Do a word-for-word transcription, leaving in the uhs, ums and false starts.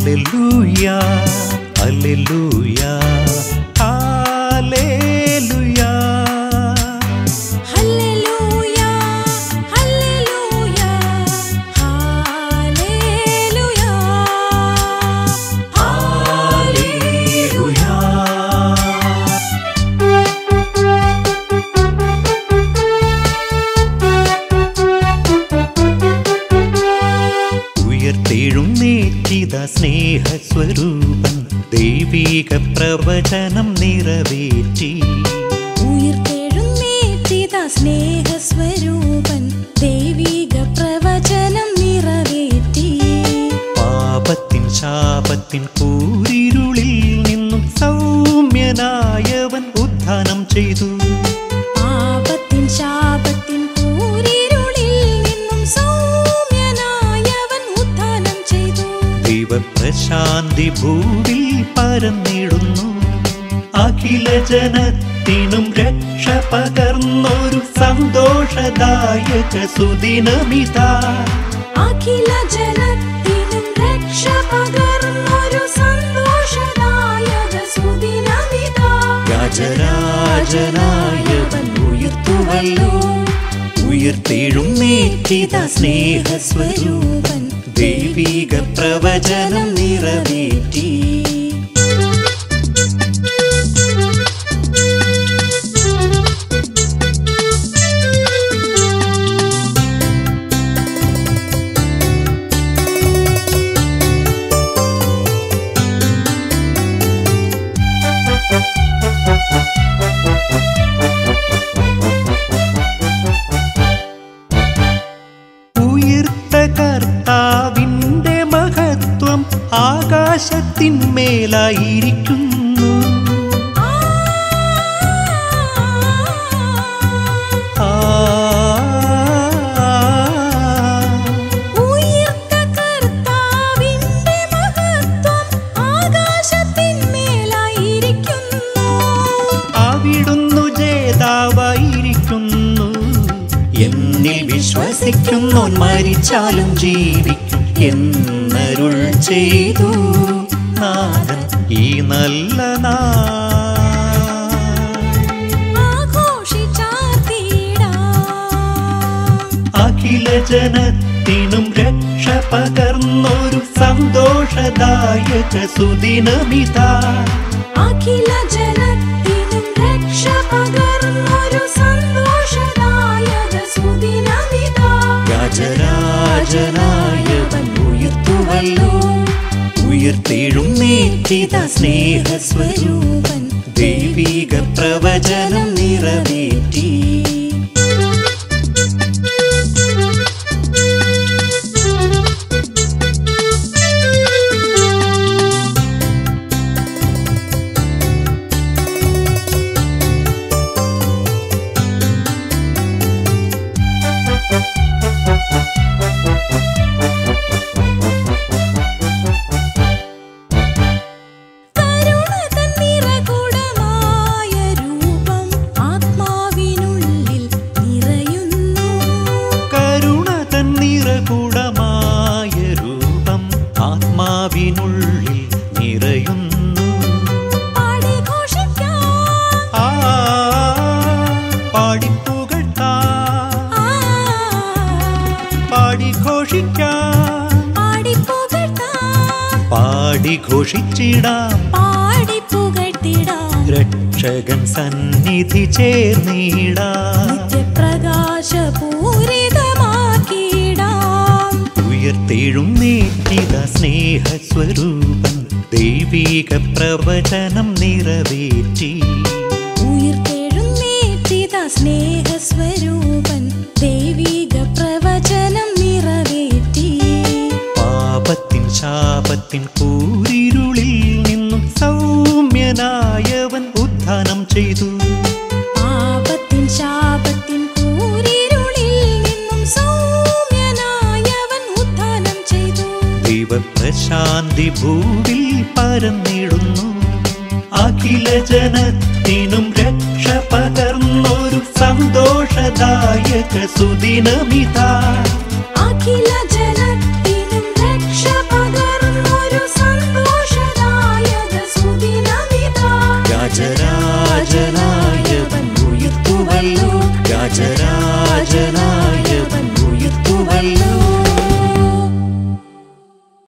Alleluia, Alleluia, Alleluia. Alleluia, Alleluia, Alleluia, Alleluia. ഉയർത്തെഴുന്നേറ്റിത സ്നേഹസ്വരൂപൻ ദൈവിക പ്രവചനം നിറവേറ്റി. ഉയർത്തെഴുന്നേറ്റിത സ്നേഹസ്വരൂപൻ ദൈവിക പ്രവചനം നിറവേറ്റി. പാപത്തിൻ ശാപത്തിൻ കൂരിരുളിൽ നിന്നും സൗമ്യനായവൻ ഉദ്ധാനം ചെയ്തു. പാപത്തിൻ ശാപത്തിൻ കൂരിരുളിൽ നിന്നും സൗമ്യനായവൻ ഉദ്ധാനം ചെയ്തു. ദൈവപ്രശാന്തി ഭൂവിൽ പരന്നിടുന്നു. അഖില ജനത്തിനും രക്ഷ പകർന്നൊരു സന്തോഷദായക സുദിനമിതാ. അഖില ജനത്തിനും രക്ഷ പകർന്നൊരു സന്തോഷദായക സുദിനമിതാ. രാജരാജനായവൻ ഉയർത്തുവല്ലോ. ഉയർത്തെഴുന്നേറ്റിത സ്നേഹസ്വരൂപൻ ദൈവിക പ്രവചനം നിറവേറ്റി. കർത്താവിന്റെ മഹത്വം ആകാശത്തിന്മേലായിരിക്കുന്നു. ഉയർത്ത കർത്താവിന്റെ മഹത്വം ആകാശത്തിന്മേലായിരിക്കുന്നു. അവിടുന്നു ജേതാവായിരിക്കുന്നു. എന്നിൽ വിശ്വസിക്കുന്നോൻ മരിച്ചാലും ജീവിക്കും എന്നരുൾ ചെയ്തു നാഥൻ ഈ നല്ല അഖില ജനത്തിനും രക്ഷ പകർന്നൊരു സന്തോഷദായക സുദിനമിതാ. അഖില ജനത്തിനും രക്ഷ പകർന്നൊരു സന്തോഷദായക സുദിനമിതാ. രാജരാജനായവൻ ഉയർത്തുവല്ലോ. ഉയർത്തെഴുന്നേറ്റിത സ്നേഹസ്വരൂപൻ ദൈവിക പ്രവചനം നിറവേറ്റി. ആത്മാവിനുള്ളിൽ നിറയുന്നു. പാടിപ്പുകഴ്ത്താം, പാടിഘോഷിക്കാം, പാടിഘോഷിച്ചിടാം, പാടിപ്പുകഴ്ത്തിടാം. രക്ഷകൻ സന്നിധി ചേർന്നിടാം. നിത്യപ്രകാശപൂരിതമാക്കിടാം. ഉയർത്തെഴുന്നേറ്റിത സ്നേഹസ്വരൂപൻ ദൈവിക പ്രവചനം നിറവേറ്റി. ഉയർത്തെഴുന്നേറ്റിത സ്നേഹസ്വരൂപൻ ദൈവിക പ്രവചനം നിറവേറ്റി. പാപത്തിൻ ശാപത്തിൻ കൂരിരുളിൽ നിന്നും സൗമ്യനായവൻ ഉദ്ധാനം ചെയ്തു. പാപത്തിൻ ശാപത്തിൻ കൂരിരുളിൽ നിന്നും സൗമ്യനായവൻ ഉദ്ധാനം ചെയ്തു. ദൈവപ്രശാന്തി ഭൂവിൽ പരന്നിടുന്നു. അഖില ജനത്തിനും രക്ഷ പകർന്നൊരു സന്തോഷദായക സുദിനമിതാ.